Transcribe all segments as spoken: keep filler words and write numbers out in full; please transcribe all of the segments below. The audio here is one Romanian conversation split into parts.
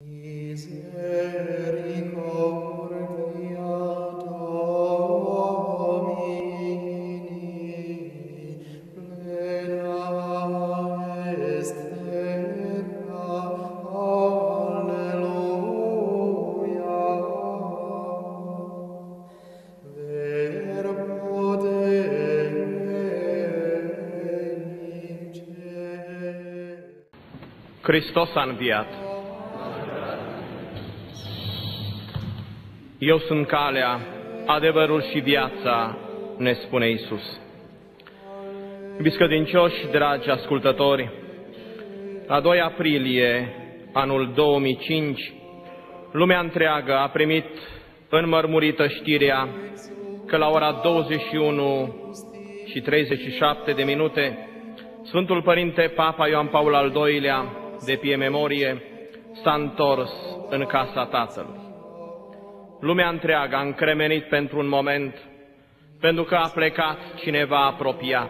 Hristos a înviat. Eu sunt calea, adevărul și viața, ne spune Iisus. Iubiți credincioși, dragi ascultători, la doi aprilie, anul două mii cinci, lumea întreagă a primit înmărmurită știrea că la ora douăzeci și unu și treizeci și șapte de minute, Sfântul Părinte Papa Ioan Paul al doilea, de pie memorie, s-a întors în casa Tatălui. Lumea întreagă a încremenit pentru un moment, pentru că a plecat cineva apropiat.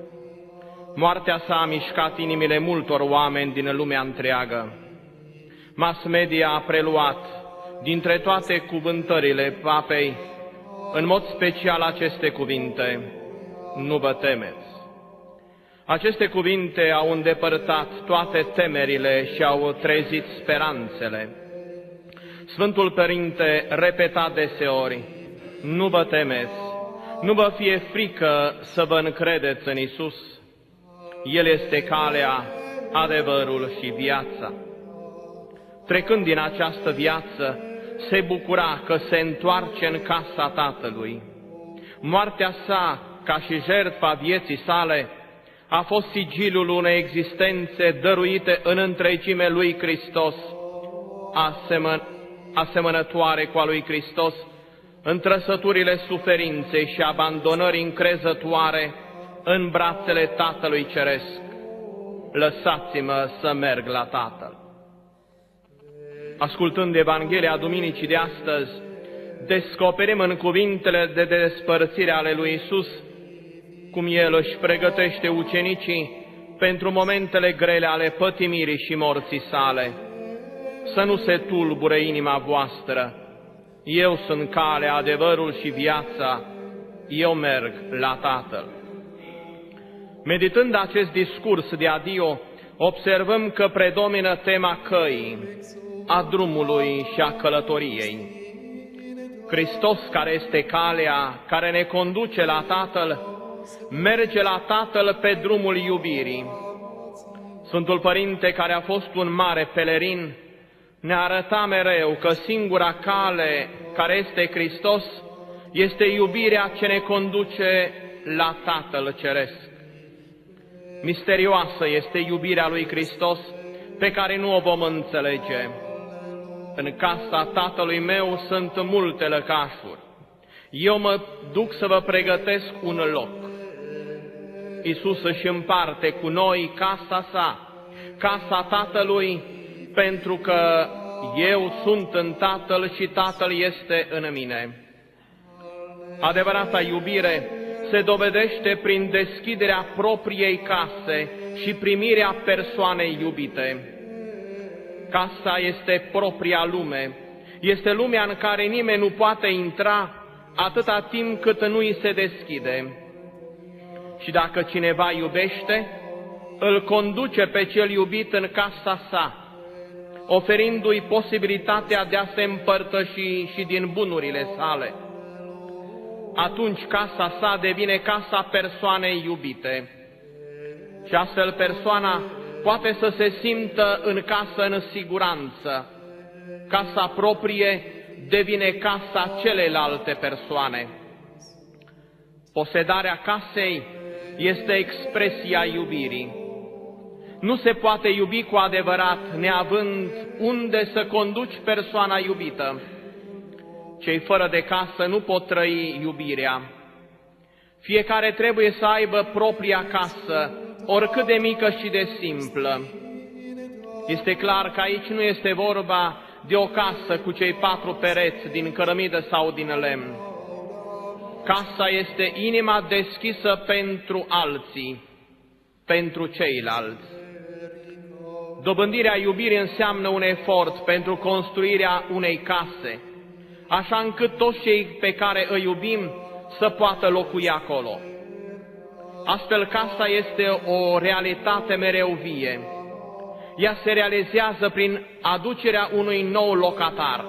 Moartea sa a mișcat inimile multor oameni din lumea întreagă. Mass media a preluat dintre toate cuvântările Papei, în mod special aceste cuvinte: nu vă temeți. Aceste cuvinte au îndepărtat toate temerile și au trezit speranțele. Sfântul Părinte repeta deseori: nu vă temeți, nu vă fie frică să vă încredeți în Iisus. El este calea, adevărul și viața. Trecând din această viață, se bucura că se întoarce în casa Tatălui. Moartea sa, ca și jertfa vieții sale, a fost sigiliul unei existențe dăruite în întregime lui Hristos, asemăn asemănătoare cu a lui Hristos, în trăsăturile suferinței și abandonării încrezătoare în brațele Tatălui Ceresc. Lăsați-mă să merg la Tatăl. Ascultând Evanghelia Duminicii de astăzi, descoperim în cuvintele de despărțire ale lui Iisus cum El își pregătește ucenicii pentru momentele grele ale pătimirii și morții sale. Să nu se tulbure inima voastră. Eu sunt calea, adevărul și viața. Eu merg la Tatăl. Meditând acest discurs de adio, observăm că predomină tema căii, a drumului și a călătoriei. Hristos, care este calea care ne conduce la Tatăl, merge la Tatăl pe drumul iubirii. Sfântul Părinte, care a fost un mare pelerin, ne arăta mereu că singura cale care este Hristos este iubirea ce ne conduce la Tatăl Ceresc. Misterioasă este iubirea lui Hristos pe care nu o vom înțelege. În casa Tatălui meu sunt multe lăcașuri. Eu mă duc să vă pregătesc un loc. Iisus își împarte cu noi casa sa, casa Tatălui, pentru că eu sunt în Tatăl și Tatăl este în mine. Adevărata iubire se dovedește prin deschiderea propriei case și primirea persoanei iubite. Casa este propria lume, este lumea în care nimeni nu poate intra atâta timp cât nu îi se deschide. Și dacă cineva iubește, îl conduce pe cel iubit în casa sa, oferindu-i posibilitatea de a se împărtăși și din bunurile sale. Atunci casa sa devine casa persoanei iubite. Și astfel persoana poate să se simtă în casă în siguranță. Casa proprie devine casa celelalte persoane. Posedarea casei este expresia iubirii. Nu se poate iubi cu adevărat neavând unde să conduci persoana iubită. Cei fără de casă nu pot trăi iubirea. Fiecare trebuie să aibă propria casă, oricât de mică și de simplă. Este clar că aici nu este vorba de o casă cu cei patru pereți din cărămidă sau din lemn. Casa este inima deschisă pentru alții, pentru ceilalți. Dobândirea iubirii înseamnă un efort pentru construirea unei case, așa încât toți cei pe care îi iubim să poată locui acolo. Astfel, casa este o realitate mereu vie. Ea se realizează prin aducerea unui nou locatar.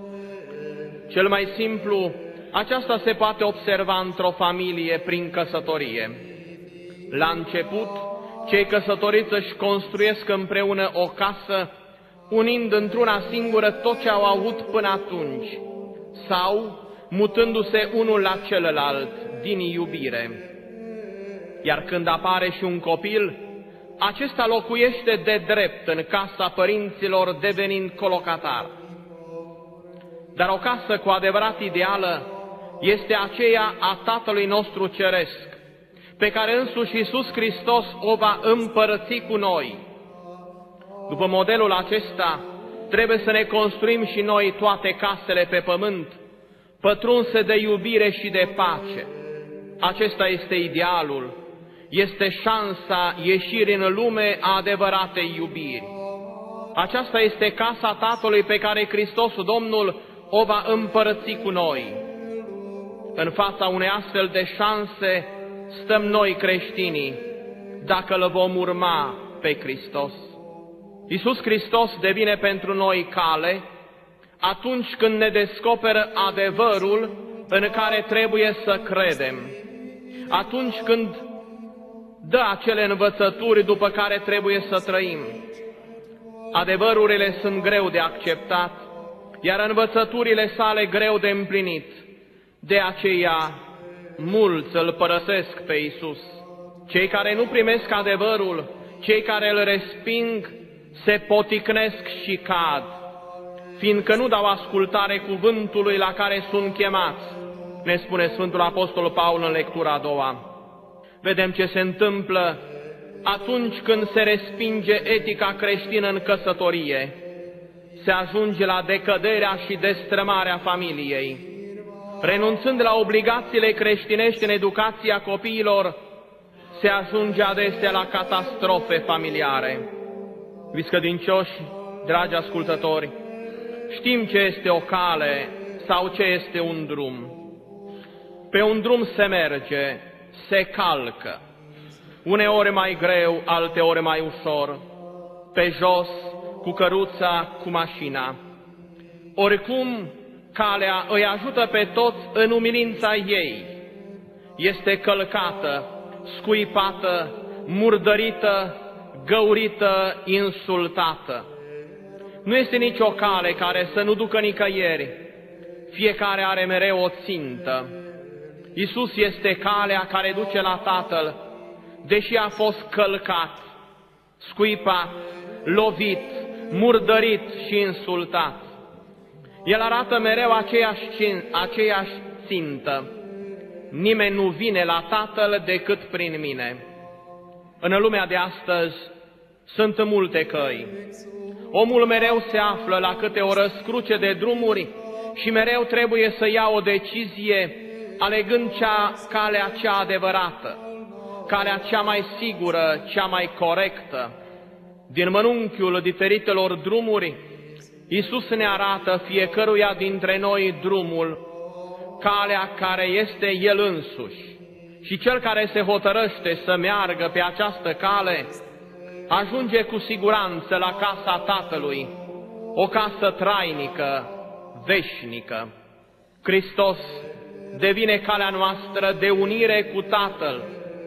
Cel mai simplu, aceasta se poate observa într-o familie prin căsătorie. La început, cei căsătoriți își construiesc împreună o casă, unind într-una singură tot ce au avut până atunci, sau mutându-se unul la celălalt din iubire. Iar când apare și un copil, acesta locuiește de drept în casa părinților, devenind colocatar. Dar o casă cu adevărat ideală este aceea a Tatălui nostru Ceresc, pe care însuși Iisus Hristos o va împărăți cu noi. După modelul acesta, trebuie să ne construim și noi toate casele pe pământ, pătrunse de iubire și de pace. Acesta este idealul, este șansa ieșirii în lume a adevăratei iubiri. Aceasta este casa Tatălui pe care Hristos Domnul o va împărăți cu noi. În fața unei astfel de șanse stăm noi creștinii, dacă îl vom urma pe Hristos. Iisus Hristos devine pentru noi cale atunci când ne descoperă adevărul în care trebuie să credem, atunci când dă acele învățături după care trebuie să trăim. Adevărurile sunt greu de acceptat, iar învățăturile sale greu de împlinit. De aceea, mulți îl părăsesc pe Iisus. Cei care nu primesc adevărul, cei care îl resping, se poticnesc și cad, fiindcă nu dau ascultare cuvântului la care sunt chemați, ne spune Sfântul Apostol Paul în lectura a doua. Vedem ce se întâmplă atunci când se respinge etica creștină în căsătorie. Se ajunge la decăderea și destrămarea familiei. Renunțând la obligațiile creștinești în educația copiilor, se ajunge adesea la catastrofe familiare. Viscădincioși, dragi ascultători, știm ce este o cale sau ce este un drum. Pe un drum se merge, se calcă, uneori mai greu, alteori mai ușor, pe jos, cu căruța, cu mașina. Oricum, calea îi ajută pe toți în umilința ei. Este călcată, scuipată, murdărită, găurită, insultată. Nu este nicio cale care să nu ducă nicăieri. Fiecare are mereu o țintă. Iisus este calea care duce la Tatăl, deși a fost călcat, scuipat, lovit, murdărit și insultat. El arată mereu aceeași, aceeași țintă. Nimeni nu vine la Tatăl decât prin mine. În lumea de astăzi sunt multe căi. Omul mereu se află la câte o răscruce de drumuri și mereu trebuie să ia o decizie, alegând cea, calea cea adevărată, calea cea mai sigură, cea mai corectă. Din mănunchiul diferitelor drumuri, Iisus ne arată fiecăruia dintre noi drumul, calea care este El însuși. Și cel care se hotărăște să meargă pe această cale, ajunge cu siguranță la casa Tatălui, o casă trainică, veșnică. Hristos devine calea noastră de unire cu Tatăl.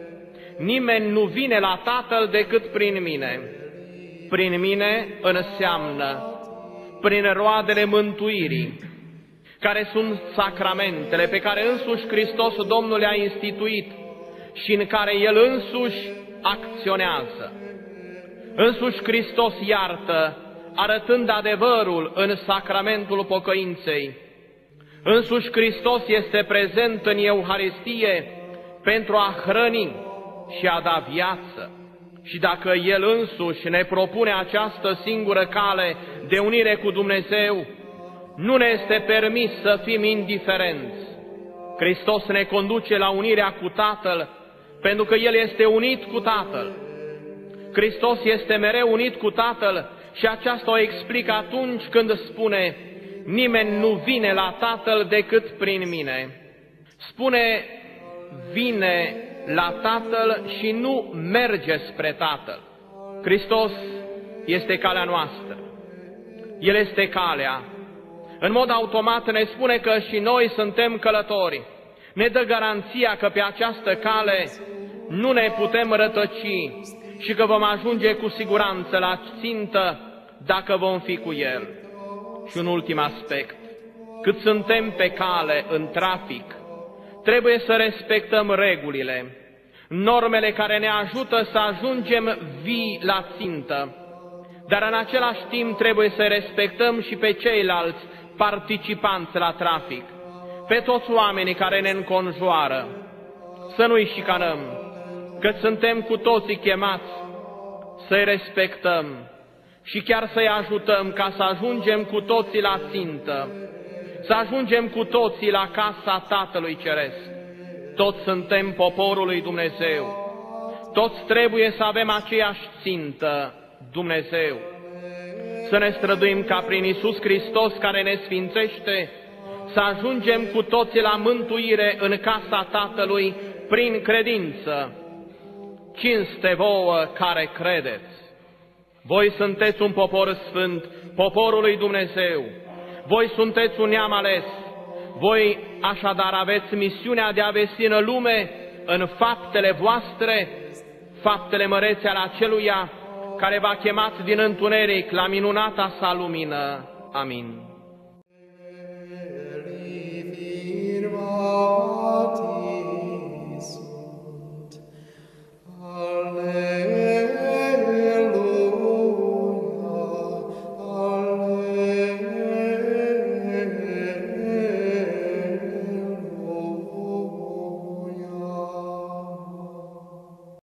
Nimeni nu vine la Tatăl decât prin mine. Prin mine înseamnă prin roadele mântuirii, care sunt sacramentele pe care însuși Hristos Domnul le-a instituit și în care El însuși acționează. Însuși Hristos iartă, arătând adevărul în sacramentul pocăinței. Însuși Hristos este prezent în Euharistie pentru a hrăni și a da viață. Și dacă El însuși ne propune această singură cale de unire cu Dumnezeu, nu ne este permis să fim indiferenți. Hristos ne conduce la unirea cu Tatăl, pentru că El este unit cu Tatăl. Hristos este mereu unit cu Tatăl și aceasta o explică atunci când spune: nimeni nu vine la Tatăl decât prin mine. Spune: vine la Tatăl și nu merge spre Tatăl. Hristos este calea noastră. El este calea. În mod automat ne spune că și noi suntem călători. Ne dă garanția că pe această cale nu ne putem rătăci și că vom ajunge cu siguranță la țintă dacă vom fi cu El. Și un ultim aspect: cât suntem pe cale în trafic, trebuie să respectăm regulile, normele care ne ajută să ajungem vii la țintă, dar în același timp trebuie să respectăm și pe ceilalți participanți la trafic, pe toți oamenii care ne înconjoară. Să nu-i șicanăm, că suntem cu toții chemați să-i respectăm și chiar să-i ajutăm ca să ajungem cu toții la țintă, să ajungem cu toții la casa Tatălui Ceresc. Toți suntem poporul lui Dumnezeu, toți trebuie să avem aceeași țintă, Dumnezeu. Să ne străduim ca prin Iisus Hristos care ne sfințește, să ajungem cu toții la mântuire în casa Tatălui prin credință. Cinste vouă care credeți! Voi sunteți un popor sfânt, poporul lui Dumnezeu. Voi sunteți un neam ales. Voi așadar aveți misiunea de a vesti în lume, în faptele voastre, faptele mărețe ale aceluia care v-a chemat din întuneric la minunata sa lumină. Amin.